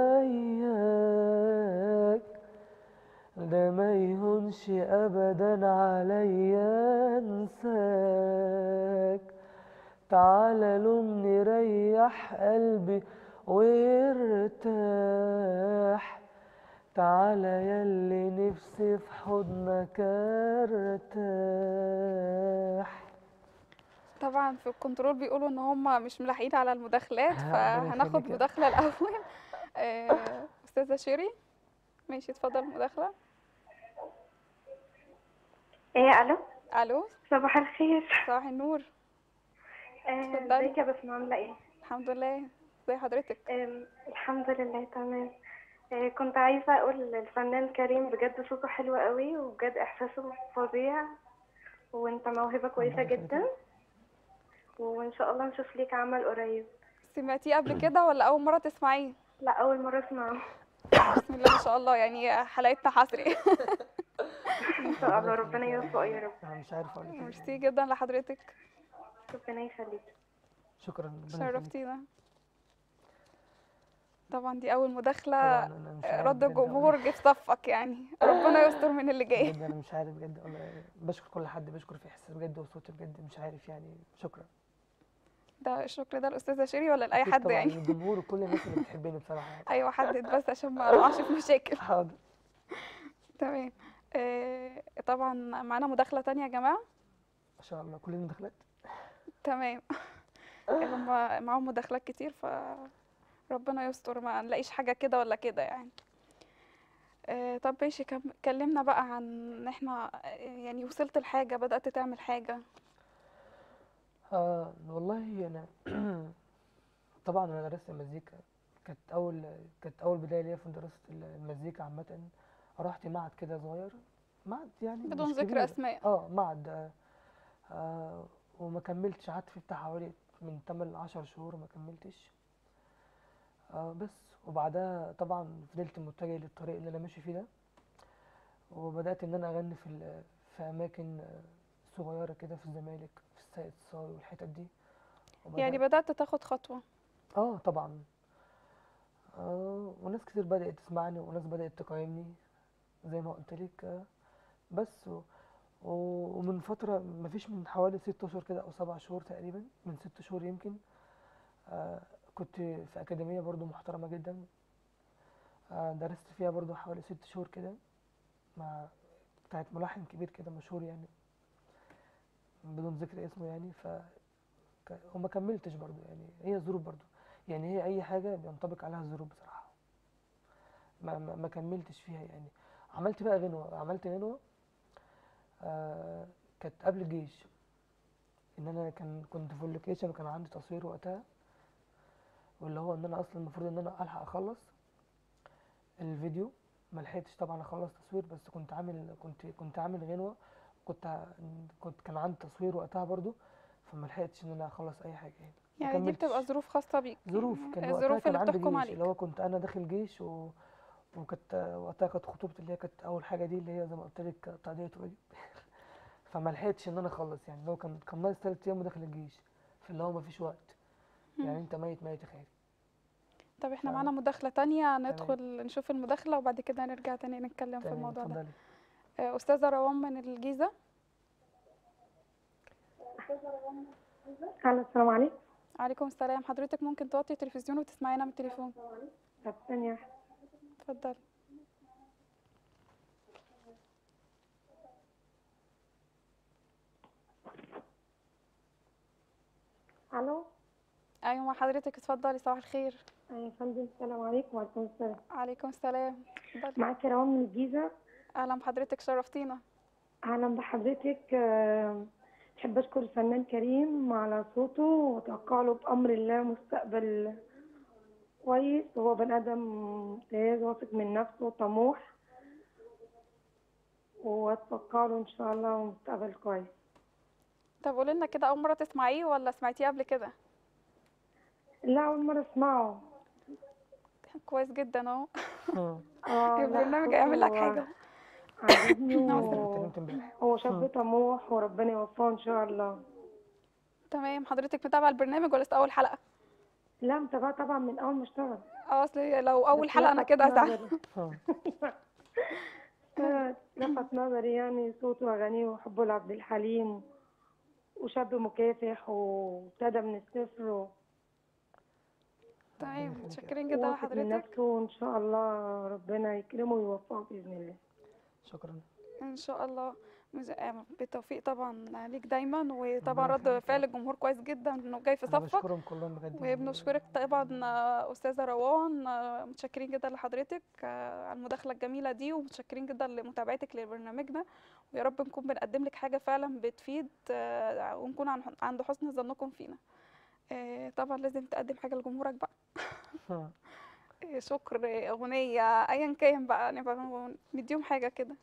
وياك، ده ما يهونش ابدا عليا انساك. تعالى لومني ريح قلبي وارتاح، تعالى ياللي نفسي في حضنك ارتاح. طبعا في الكنترول بيقولوا ان هم مش ملاحقين على المداخلات، ربنا فهناخد يخليك يا رب. مداخله الاول. آه، استاذه شيري، ماشي اتفضل المداخله. ايه الو. الو. صباح الخير. صباح النور. آه، اتفضلي. ازيك يا بسمة عاملة ايه؟ الحمد لله. ازي حضرتك؟ آم، الحمد لله تمام. آه، كنت عايزة اقول للفنان كريم بجد صوته حلو قوي وبجد احساسه فظيع، وانت موهبة كويسة ربنا يخليك يا جدا، رب. وان شاء الله نشوف ليك عمل قريب. سمعتيه قبل كده ولا اول مره تسمعيه؟ لا، اول مرة اسمعه. بسم الله ما شاء الله، يعني حلقتنا حصري. ان شاء ربنا الله يخليك ربنا يا رب يوفقه يا والله، رب. انا مش عارف اقول لك ايه ميرسي يعني. جدا لحضرتك. ربنا يخليك. شكرا ربنا يخليك. شرفتينا. طبعا دي اول مداخله. طبعا انا مش آه، عارف رد بجد اقول ايه. الجمهور جه في صفك، يعني ربنا يستر من اللي جاي. بجد انا مش عارف بجد والله، بشكر كل حد، بشكر في احساس بجد وصوتي بجد مش عارف يعني. شكرا. ده الشكر ده الاستاذه شيري ولا لاي اكيد حد طبعا يعني؟ للجمهور وكل الناس اللي بتحبني بصراحه يعني. ايوه حدد بس عشان ما نقعش في مشاكل. حاضر. تمام. آه، طبعا معانا مداخله تانية يا جماعه. ما شاء الله كل المداخلات. تمام. هم معاهم مداخلات كتير، فربنا يستر ما نلاقيش حاجه كده ولا كده يعني. آه، طب ماشي، كم- كلمنا بقى عن ان احنا آه، يعني وصلت لحاجه، بدأت تعمل حاجه. آه والله انا طبعا انا درست المزيكا، كانت اول كانت اول بدايه ليا في دراسه المزيكا عامه. رحت معهد كده صغير، معهد يعني بدون مش ذكر كبير. اسماء. اه معهد آه آه، وما كملتش، قعدت فيه بتاع حوالي من تمن لعشر شهور ما كملتش. آه بس وبعدها طبعا فضلت متجه للطريق اللي انا ماشي فيه ده، وبدات ان انا اغني في ال- في اماكن آه، صغيره كده في الزمالك، في الساقية الصاوي والحتت دي. يعني وبدات بدأت تاخد خطوة. اه طبعا. آه وناس كتير بدات تسمعني وناس بدات تقيمني زي ما قلت لك. آه بس و- و- ومن فتره مفيش، من حوالي ست اشهر كده او سبع شهور تقريبا، من ست شهور يمكن. آه كنت في اكاديميه برضو محترمه جدا. آه درست فيها برضو حوالي ست شهور كده، مع بتاعت ملحن كبير كده مشهور يعني، بدون ذكر اسمه يعني. ف ك- وما كملتش برضو يعني، هي ظروف برضو. يعني هي اي حاجه بينطبق عليها الظروف بصراحه. ما, ما, ما كملتش فيها يعني. عملت بقى غنوه، عملت غنوه آه كانت قبل الجيش. ان انا كان كنت في اللوكيشن وكان عندي تصوير وقتها، واللي هو ان انا اصلا المفروض ان انا الحق اخلص الفيديو. ما لحقتش طبعا اخلص تصوير، بس كنت عامل كنت كنت عامل غنوه. كنت كنت كان عندي تصوير وقتها برضو، فما لحقتش ان انا اخلص اي حاجه يعني. ما يعني دي بتبقى كملتش. ظروف خاصة بيك، ظروف، كان يعني وقتها الظروف كان اللي عندي بتحكم جيش، اللي عليك. هو كنت انا داخل جيش و... وكانت وقتها كانت خطوبتي اللي هي كانت اول حاجه دي، اللي هي زي ما قلت لك تقضيه واجب. فما لحقتش ان انا اخلص يعني، اللي هو كان كان ناقص ثلاث ايام وداخل الجيش، فاللي هو ما فيش وقت. مم. يعني انت ميت ميت يا خالد. طب ف احنا معانا مداخلة تانية، تمام. ندخل نشوف المداخلة وبعد كده نرجع تاني نتكلم في تمام الموضوع ده. اتفضلي. آه، أستاذة روان من الجيزة. الو، السلام عليكم. عليكم السلام. حضرتك ممكن توطي التلفزيون وتسمعينا من التليفون؟ طب ثانية واحدة. اتفضلي. الو. ايوه مع حضرتك، اتفضلي. صباح الخير. يا فندم، السلام عليكم. وعليكم السلام. عليكم السلام. اتفضلي. معاكي روان من الجيزة. اهلا بحضرتك، شرفتينا. أهلا بحضرتك. آه، بحب أشكر الفنان كريم على صوته، وأتوقع له بأمر الله مستقبل كويس. هو بني آدم ممتاز، واثق من نفسه وطموح، وأتوقع له إن شاء الله مستقبل كويس. طب قولي لنا كده، اول مرة تسمعيه ولا سمعتيه قبل كده؟ لا، أول مرة أسمعه. كويس جدا اهو. هم. آه لا، البرنامج هيعمل لك صوته حاجة. عاجبني، نعم. جدا، و... اتكلمت امبارح. هو هم. شاب طموح، وربنا يوفقه إن شاء الله. تمام. حضرتك متابعة البرنامج ولا لسه اول حلقة؟ لا، متابعة طبعا من أول ما اشتغل. اه، اصل لو بس اول حلقة انا لفت كده ازعل. نظري. هم. لفت نظري يعني صوته وأغانيه وحبه لعبد الحليم، وشاب مكافح وابتدى من الصفر، و- ربنا تمام، يخليك يا رب. متشكرين جدا وواثق من لحضرتك. نفسه، وإن شاء الله ربنا يكرمه ويوفقه بإذن الله. شكرا. ان شاء الله. مز- آه، بالتوفيق طبعا ليك دايما، وطبعا ربنا رد يخليك يا فعل رب. الجمهور كويس جدا انه جاي في انا صفك. بشكرهم كلهم بجد يعني. وبنشكرك طبعا آه، استاذه روان. آه، متشكرين جدا لحضرتك آه، على المداخله الجميله دي، ومتشكرين جدا لمتابعتك لبرنامجنا. ويا رب نكون بنقدم لك حاجه فعلا بتفيد، آه، ونكون عن- عند حسن ظنكم فينا. آه، طبعا لازم تقدم حاجه لجمهورك بقى. هم. آه، شكر، آه، اغنيه، ايا كان بقى، نبقى نديهم حاجه كده.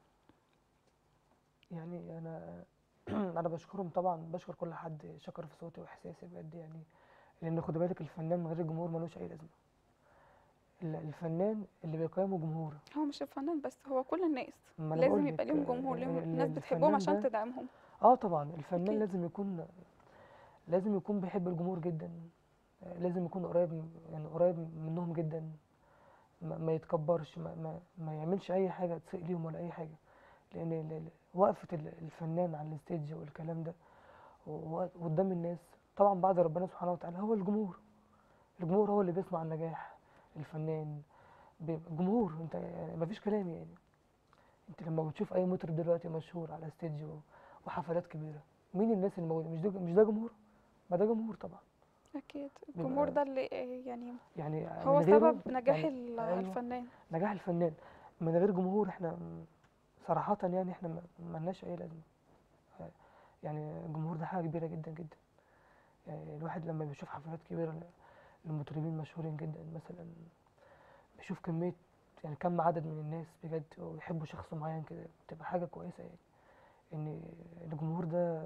يعني انا انا بشكرهم طبعا، بشكر كل حد شكر في صوتي واحساسي بجد يعني. لان خد بالك، الفنان من غير الجمهور ملوش اي لازمه. ال- الفنان اللي بيقيمه جمهور. هو مش الفنان بس، هو كل الناس ما انا لازم بقول يبقى لك، ليهم جمهور، ليهم ناس بتحبهم الفنان عشان ده، تدعمهم. اه طبعا الفنان اكيد. لازم يكون لازم يكون بيحب الجمهور جدا. آه، لازم يكون قريب من- يعني قريب منهم جدا. ما, ما يتكبرش، ما, ما, ما يعملش اي حاجه تسيء ليهم ولا اي حاجه. لان ال- ال- وقفه ال- الفنان على الستيج والكلام ده و- وقدام الناس، طبعا بعد ربنا سبحانه وتعالى، هو الجمهور. الجمهور هو اللي بيصنع النجاح. الفنان بيبقى جمهور. انت يعني مفيش كلام يعني. انت لما بتشوف اي مطرب دلوقتي مشهور على ستيج و- وحفلات كبيره، مين الناس اللي موجوده؟ مش ده مش ده جمهور؟ ما ده جمهور طبعا. اكيد الجمهور بيبقى ده اللي آه، يعني يعني من هو غيره سبب نجاح يعني. ال- ايوه، الفنان. نجاح الفنان. من غير جمهور احنا م- صراحه يعني احنا ما- ملناش اي لازمه. آه، يعني الجمهور ده حاجه كبيره جدا جدا. يعني الواحد لما بيشوف حفلات كبيره ل- لمطربين مشهورين جدا مثلا، بيشوف كميه، يعني كم عدد من الناس بجد ويحبوا شخص معين كده، بتبقى حاجه كويسه يعني. ان الجمهور ده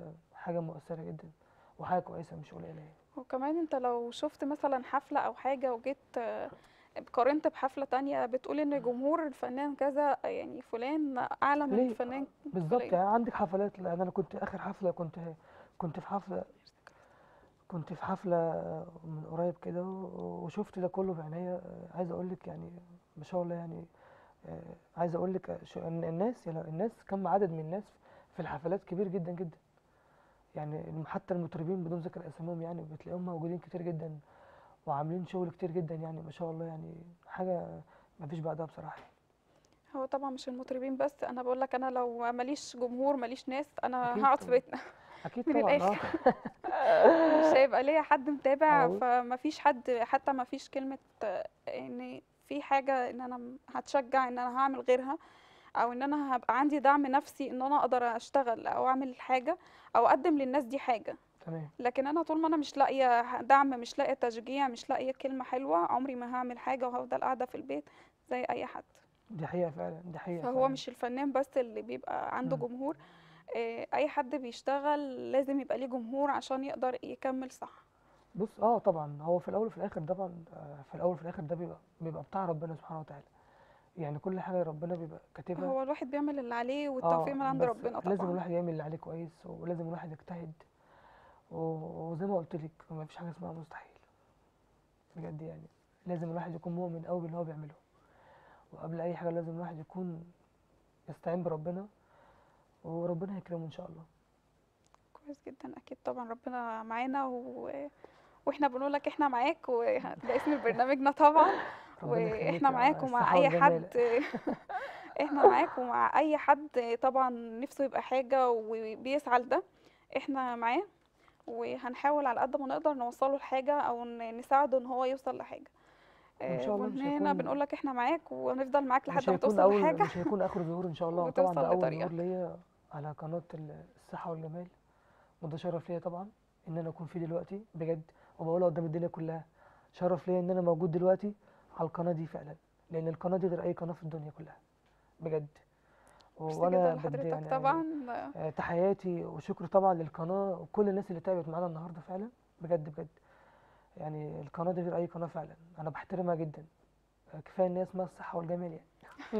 حاجه مؤثره جدا وحاجه كويسه مش قليله يعني. وكمان انت لو شفت مثلا حفلة او حاجة وجيت آه، قارنت بحفلة تانية بتقول ان جمهور الفنان كذا يعني فلان اعلى من ليه الفنان بالظبط فلان. يعني عندك حفلات، لان انا كنت اخر حفله كنت كنت في حفله كنت في حفله من قريب كده وشفت ده كله بعينيا. عايز اقول لك يعني ما شاء الله يعني. آه، عايز اقول لك شو- ان الناس يعني الناس كم عدد من الناس في الحفلات كبير جدا جدا. يعني حتى المطربين بدون ذكر اساميهم يعني بتلاقيهم موجودين كتير جدا وعاملين شغل كتير جدا يعني ما شاء الله يعني حاجه ما فيش بعدها بصراحه. هو طبعا مش المطربين بس، انا بقول لك انا لو ماليش جمهور ماليش ناس انا اكيد هقعد في طبعا. بيتنا اكيد من طبعا اه. الاخر. مش هيبقى ليا حد متابع، اه فمفيش حد حتى مفيش كلمة آه، ان في حاجة ان انا م- هتشجع ان انا هعمل غيرها، او ان انا هبقى عندي دعم نفسي ان انا اقدر اشتغل او اعمل حاجة او اقدم للناس دي حاجة. تمام. لكن انا طول ما انا مش لاقية دعم مش لاقية تشجيع مش لاقية كلمة حلوة عمري ما هعمل حاجة وهفضل قاعدة في البيت زي اي حد. دي حقيقه فعلا، دي حقيقه فهو فعلا. مش الفنان بس اللي بيبقى عنده مم. جمهور، آه، اي حد بيشتغل لازم يبقى ليه جمهور عشان يقدر يكمل صح. بص اه طبعا هو في الاول وفي الاخر طبعا آه، في الاول وفي الاخر ده بيبقى بيبقى بتاع ربنا سبحانه وتعالى. يعني كل حاجه ربنا بيبقى كاتبها. هو الواحد بيعمل اللي عليه والتوفيق اه من عند بس ربنا لازم طبعا. الواحد يعمل اللي عليه كويس ولازم الواحد يجتهد. و- وزي ما قلت لك ما فيش حاجه اسمها مستحيل بجد يعني. لازم الواحد يكون مؤمن قوي باللي هو بيعمله. وقبل اي حاجه لازم الواحد يكون يستعين بربنا وربنا هيكرمه ان شاء الله. كويس جدا، اكيد طبعا ربنا معانا و... واحنا بنقول لك احنا معاك، وده اسم برنامجنا طبعا. ربنا واحنا يخليك معاك يا ومع الصحه اي والجمال. حد. احنا معاك ومع اي حد طبعا نفسه يبقى حاجة وبيسعى لده، احنا معاه وهنحاول على قد ما نقدر نوصله لحاجة او ن- نساعده ان هو يوصل لحاجة. وان آه، شاء الله مش وهنا هيكون بنقول لك احنا معاك وهنفضل معاك لحد مش ما هيكون توصل اول لحاجة مش هيكون اخر ظهور ان شاء الله. طبعا ده وتوصل اول ظهور لطريقك. ليا على قناه ال- الصحه والجمال. وده شرف ليا طبعا ان انا اكون فيه دلوقتي بجد. وبقولها قدام الدنيا كلها، شرف ليا ان انا موجود دلوقتي على القناه دي فعلا. لان القناه دي غير اي قناه في الدنيا كلها بجد. و- ميرسي جدا وانا بجد لحضرتك يعني يعني طبعا. آه، تحياتي وشكر طبعا للقناه وكل الناس اللي تعبت معانا النهارده فعلا بجد بجد. يعني القناه دي غير اي قناه فعلا، انا بحترمها جدا. آه، كفايه ان هي اسمها الصحه والجمال يعني.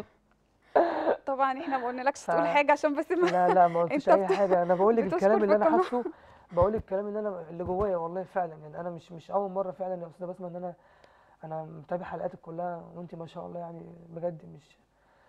طبعا احنا ما قلنالكش ف تقول حاجة عشان بس ما لا لا ما قلتش انت اي بت... حاجه. انا بقول لك بتشكر الكلام في اللي انا القناة. حاسه. بقول لك الكلام اللي انا اللي جوايا والله فعلا يعني. انا مش مش اول مره فعلا يا استاذه بسمه ان انا انا متابع حلقاتك كلها وانت ما شاء الله يعني بجد مش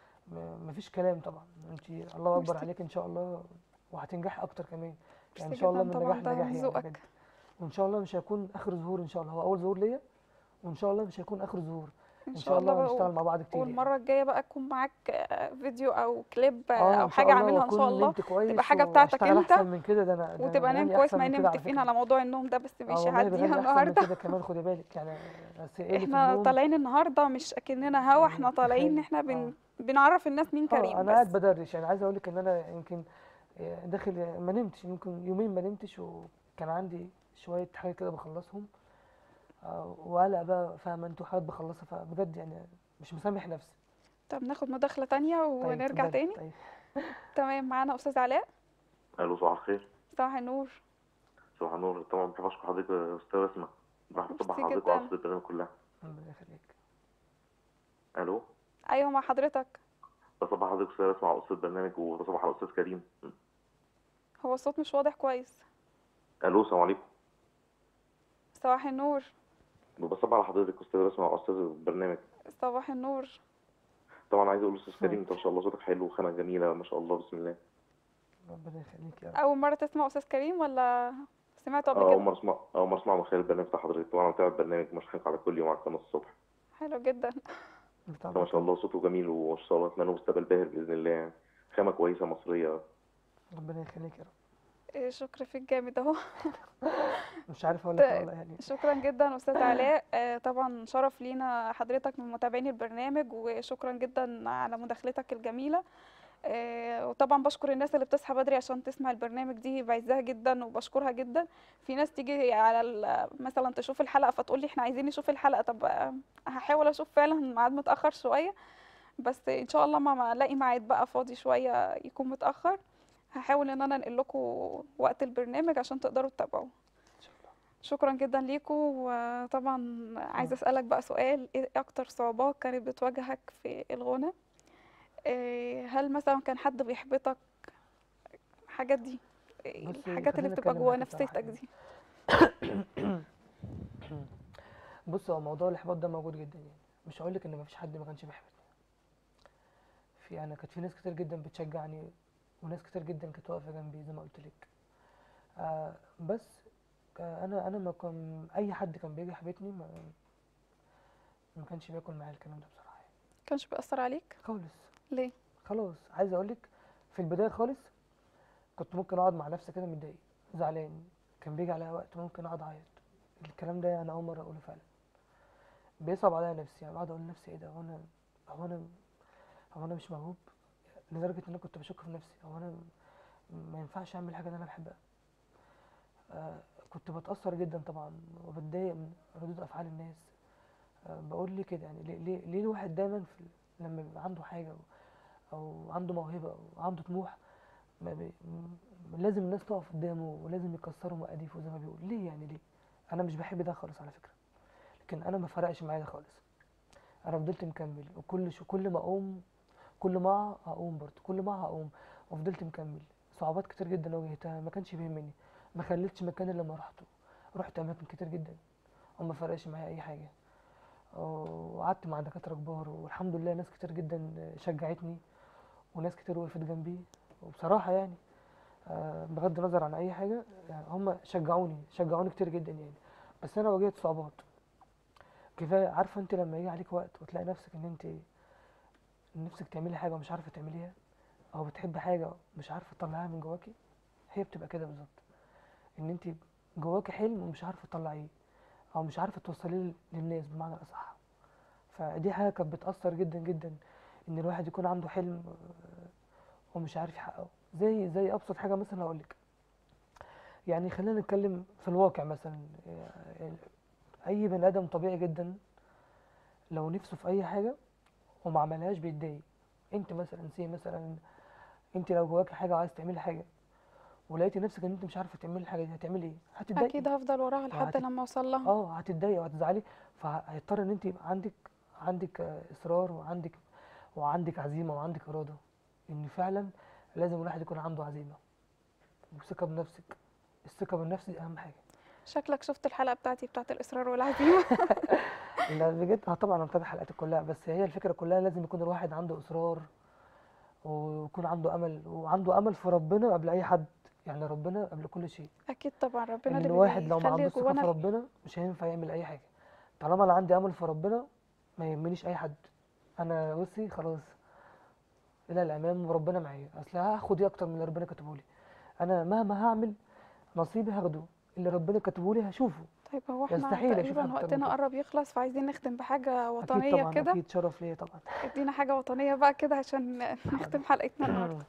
م- مفيش كلام طبعا. انت الله اكبر ميرسي عليك ان شاء الله وهتنجحي اكتر كمان. يعني ميرسي ان شاء الله جدا من طبعا، نجاح ده لنجاح من يعني بجد. ذوقك. وان شاء الله مش هيكون اخر ظهور ان شاء الله، هو اول ظهور ليا. وان شاء الله مش هيكون اخر ظهور. ان ان شاء شاء الله الله بقى و... هنشتغل مع بعض كتير يعني. والمرة الجاية بقى اكون معاك آه، فيديو او كليب آه، اه او ان شاء حاجة الله اعملها ان شاء واكون الله نمت تبقى كويس حاجة بتاعتك واشتغل انت، احسن من كده. ده انا ده انا وتبقى نايم بغني كويس احسن مع من اننا كده على متفقين فكره. على موضوع النوم ده، بس اه ماشي والله هعديها بغني احسن من النهاردة. كده كمان خدي بالك يعني. بس قله احنا النوم طالعين النهاردة مش اكننا هوا، يعني احنا طالعين تخيل. احنا اه بن... بنعرف الناس مين اه كريم انا قاعد بس. بدردش يعني. عايز اقول لك ان انا يمكن داخل ما نمتش، يمكن يومين ما نمتش وكان عندي شويه حاجات كده بخلصهم. آه، وقلق بقى فاهمه انتوا حاجات بخلصها فبجد يعني مش مسامح نفسي. طب ناخد مداخلة تانية طيب ونرجع اتفضلي تاني. طيب. تمام، معانا استاذ علاء. الو صباح الخير. صباح النور. صباح النور. طبعا بحب اشكر حضرتك يا استاذ اسماء. بحب اصبح ميرسي حضرتك جدا. واقصد البرنامج كلها. ربنا يخليك. الو. ايوه مع حضرتك. بصبح حضرتك استاذ اسماء على استاذ البرنامج وبصبح على الاستاذ كريم. هو الصوت مش واضح كويس. الو السلام عليكم. صباح النور. بصبح على حضرتك استاذ اسماء على استاذ البرنامج. صباح النور. طبعا عايز اقول لاستاذ كريم انت ما شاء الله صوتك حلو وخامه جميله ما شاء الله بسم الله. ربنا يخليك يا رب. اول مره تسمع استاذ كريم ولا سمعته قبل اه اول كده؟ مره اسمع اول مره اسمع من خلال البرنامج بتاع حضرتك. طبعا متابع البرنامج مشحق على كل يوم على القناه الصبح. حلو جدا. بتاع ما شاء ربنا. الله صوته جميل وما شاء الله اتمنى مستقبل باهر باذن الله يعني. خامه كويسه مصريه. ربنا يخليك يا رب. إيه، شكر فيك جامد اهو. مش عارف اقول لك ايه والله يعني. شكرا جدا استاذ علاء، آه، طبعا شرف لينا حضرتك من متابعين البرنامج، وشكرا جدا على مداخلتك الجميله. آه، وطبعا بشكر الناس اللي بتصحى بدري عشان تسمع البرنامج، دي بعزها جدا وبشكرها جدا. في ناس تيجي على ال- مثلا تشوف الحلقه فتقول لي احنا عايزين نشوف الحلقه، طب آه، هحاول اشوف فعلا ميعاد متاخر شويه، بس ان شاء الله ما ما الاقي ميعاد بقى فاضي شويه يكون متاخر هحاول ان انا انقل لكم وقت البرنامج عشان تقدروا تتابعوه. ان شاء الله. شكرا جدا ليكم. وطبعا عايزه اسالك بقى سؤال، ايه اكتر صعوبات كانت بتواجهك في الغنى؟ إيه، هل مثلا كان حد بيحبطك؟ الحاجات دي، إيه بصي الحاجات اللي خليني بتبقى اتكلم جوه معاكي بصراحه نفسيتك يعني. دي؟ بص، هو موضوع الاحباط ده موجود جدا يعني. مش هقول لك ان مفيش حد ما كانش بيحبطني. في انا كانت في ناس كتير جدا بتشجعني، وناس كتير جدا كانت واقفه جنبي زي ما قلت لك. آه بس آه انا انا ما كان اي حد كان بيجي يحبطني ما, ما كانش بياكل معايا الكلام ده بصراحه يعني. كانش بيأثر عليك؟ خالص. ليه؟ خلاص، عايز اقول لك، في البدايه خالص كنت ممكن اقعد مع نفسي كده متضايق زعلان، كان بيجي عليا وقت ممكن اقعد اعيط. الكلام ده انا اول مره اقوله فعلا. بيصعب عليا نفسي يعني، بقعد اقول لنفسي ايه ده، هو انا هو انا هو انا مش موهوب؟ لدرجه ان انا كنت بشك في نفسي، هو انا ما ينفعش اعمل حاجه اللي انا بحبها. آه كنت بتاثر جدا طبعا، وبتضايق من ردود افعال الناس. آه بقول ليه كده يعني؟ ليه ليه, ليه الواحد دايما في لما بيبقى عنده حاجه او, أو عنده موهبه او عنده طموح، ما بي... م- لازم الناس تقف قدامه ولازم يكسروا مقاديفه زي ما بيقول؟ ليه يعني؟ ليه؟ انا مش بحب ده خالص على فكره. لكن انا ما فرقش معايا ده خالص. انا فضلت مكمل، وكل شو كل ما اقوم، كل ما هقوم برضه، كل ما هقوم، وفضلت مكمل. صعوبات كتير جدا واجهتها ما كانش بيهمني. ما خليتش مكان اللي ما رحته. رحت اماكن كتير جدا وما فرقش معايا اي حاجه. وقعدت مع دكاتره كبار، والحمد لله ناس كتير جدا شجعتني، وناس كتير وقفت جنبي. وبصراحه يعني، آه، بغض النظر عن اي حاجه، يعني هم شجعوني شجعوني كتير جدا يعني. بس انا واجهت صعوبات كفايه. عارفه انت لما يجي عليك وقت وتلاقي نفسك ان انت نفسك تعملي حاجه ومش عارفه تعمليها، او بتحبي حاجه مش عارفه تطلعيها من جواكي؟ هي بتبقى كده بالظبط. ان انت جواكي حلم ومش عارفه تطلعيه، او مش عارفه توصليه للناس بمعنى اصح. فدي حاجه كانت بتاثر جدا جدا، ان الواحد يكون عنده حلم ومش عارف يحققه. زي زي ابسط حاجه مثلا هقول لك. يعني خلينا نتكلم في الواقع مثلا. يعني اي بني ادم طبيعي جدا لو نفسه في اي حاجه وما عملهاش بيتضايق. انت مثلا سي مثلا، انت لو جواكي حاجه وعايز تعملي حاجه، ولقيتي نفسك ان انت مش عارفه تعملي الحاجه دي، هتعملي ايه؟ هتتضايقي. اكيد هفضل وراها لحد وهتت... لما اوصل لها. اه هتتضايقي وهتزعلي. فهيضطر ان انت يبقى عندك عندك آه، اصرار، وعندك وعندك عزيمه وعندك اراده. ان فعلا لازم الواحد يكون عنده عزيمه وثقه بنفسك. الثقه بالنفس دي اهم حاجه. شكلك شفت الحلقة بتاعتي بتاعت الإصرار والعزيمة. لا بجد، اه طبعا انا متابع حلقاتك كلها. بس هي الفكره كلها لازم يكون الواحد عنده اصرار، ويكون عنده امل، وعنده امل في ربنا قبل اي حد. يعني ربنا قبل كل شيء. أكيد طبعا، ربنا ان اللي الواحد لو ما بيخلي عندوش ثقه جوانا في الح- ربنا مش هينفع يعمل اي حاجه. طالما انا عندي امل في ربنا ما يهمنيش اي حد. انا بصي خلاص الى الامام وربنا معايا. اصل هاخد ايه اكتر من اللي ربنا كاتبه لي؟ انا مهما هعمل نصيبي هاخده، اللي ربنا كاتبه لي هشوفه. طيب هو احنا يستحيل اشوف حاجه تقريبا اكتر من وقتنا كده. قرب يخلص، فعايزين نختم بحاجة اكيد وطنية طبعا، كده. اكيد شرف ليا طبعا. ادينا حاجة وطنية بقى كده عشان حاضر. نختم حلقتنا النهاردة.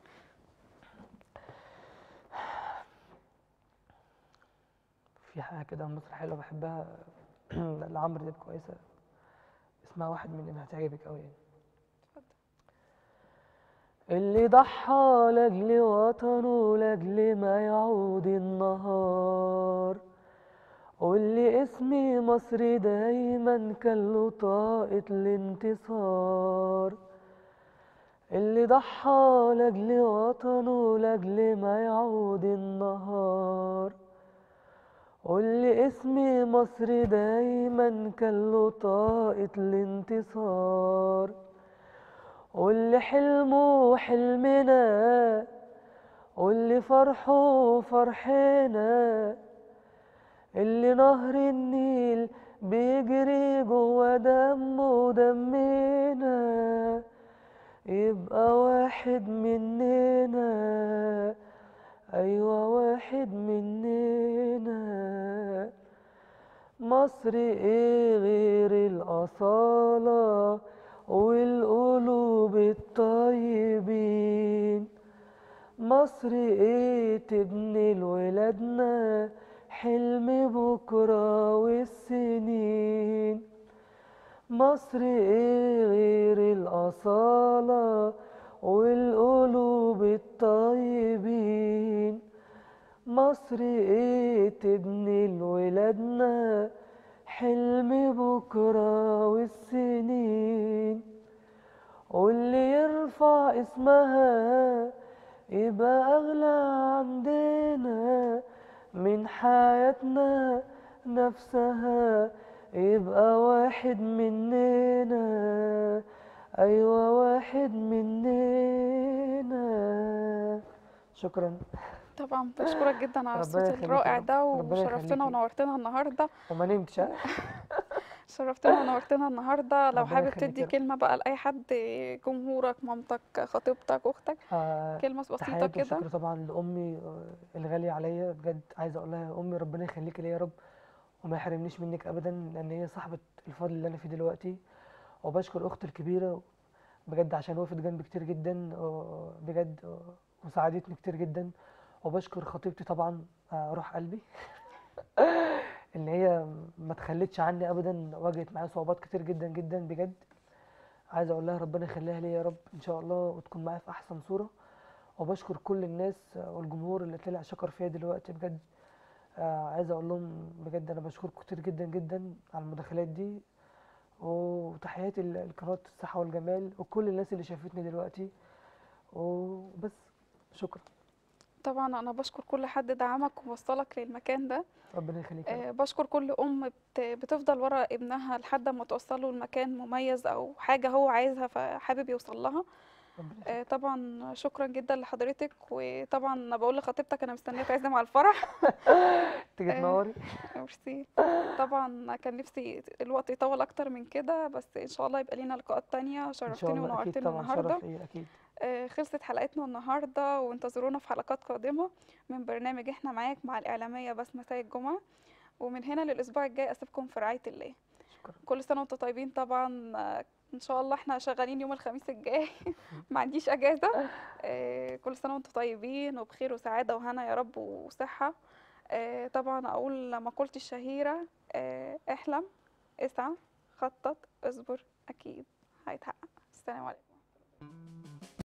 في حاجه كده مصر حلوه بحبها لعمرو دياب كويسه، اسمها واحد مننا، هتعجبك قوي يعني. اللي ضحى لاجل وطنه لاجل ما يعود النهار، واللي اسمي مصر دايما كان له طاقة الانتصار. اللي ضحى لاجل وطنه لاجل ما يعود النهار، واللي اسمي مصر دايما كان له طاقة الانتصار. واللي حلمه حلمنا، واللي فرحه فرحنا، اللي نهر النيل بيجري جوا دمه دمنا، يبقى واحد مننا. أيوة واحد مننا. مصر ايه غير الأصالة والقلوب الطيبين؟ مصر ايه تبني لولادنا حلم بكرة والسنين؟ مصر ايه غير الأصالة والقلوب قلوب الطيبين. مصر ايه تبني لولادنا حلم بكرة والسنين، واللي يرفع اسمها يبقى أغلى عندنا من حياتنا نفسها، يبقى واحد مننا، أيوة واحد مننا. شكرا. طبعا بشكرك جدا على الصوت ربنا يخليكي يا الرائع رب، ده، ربنا وشرفتنا يخليكي ونورتنا النهارده. وما نمتش ها؟ شرفتنا ونورتنا النهارده. لو ربنا حابب يخليكي تدي يا رب. كلمة بقى لأي حد، جمهورك، مامتك، خطيبتك، أختك، آه، كلمة بسيطة تحياتي كده. وشكر طبعا لأمي آه، الغالية عليا بجد. عايز أقول لها يا أمي ربنا يخليكي ليا يا رب، وما يحرمنيش منك أبدا، لأن هي صاحبة الفضل اللي أنا فيه دلوقتي. وبشكر أختي الكبيرة بجد عشان وقفت جنبي كتير جدا آه، بجد آه، وساعدتني كتير جدا. وبشكر خطيبتي طبعا آه، روح قلبي ان هي ما تخلتش عني ابدا، واجهت معايا صعوبات كتير جدا جدا بجد. عايز اقول لها ربنا يخليها لي يا رب ان شاء الله، وتكون معايا في احسن صورة. وبشكر كل الناس والجمهور اللي طلع شكر فيا دلوقتي بجد. آه، عايز اقول لهم بجد انا بشكركم كتير جدا جدا على المداخلات دي. وتحياتي لقناة الصحة والجمال وكل الناس اللي شافتني دلوقتي، وبس. شكرا. طبعا أنا بشكر كل حد دعمك ووصلك للمكان ده. ربنا يخليك يا رب. آه، بشكر كل أم بت- بتفضل ورا ابنها لحد ما توصله لمكان مميز أو حاجة هو عايزها فحابب يوصل لها. ربنا آه، يخليك. طبعا شكرا جدا لحضرتك. وطبعا أنا بقول لخطيبتك أنا مستنية تعزم على الفرح. تيجي آه، تنوري. ميرسي. طبعا كان نفسي الوقت يطول أكتر من كده، بس إن شاء الله يبقى لينا لقاءات تانية. ان شاء شرفتني الله اكيد ونورتني طبعا، النهاردة. شرف ليا اكيد. آه، خلصت حلقتنا النهاردة، وانتظرونا في حلقات قادمة من برنامج احنا معاك مع الإعلامية بسمة سيد جمعة. ومن هنا للأسبوع الجاي أسيبكم في رعاية الله. شكرا. كل سنة وانتم طيبين. طبعا آه، ان شاء الله احنا شغالين يوم الخميس الجاي. ما عنديش اجازة. آه، كل سنة وانتم طيبين وبخير وسعادة وهنا يا رب وصحة. آه، طبعا اقول مقولتي الشهيرة، آه، احلم، اسعى، خطط، اصبر، اكيد هيتحقق. السلام عليكم.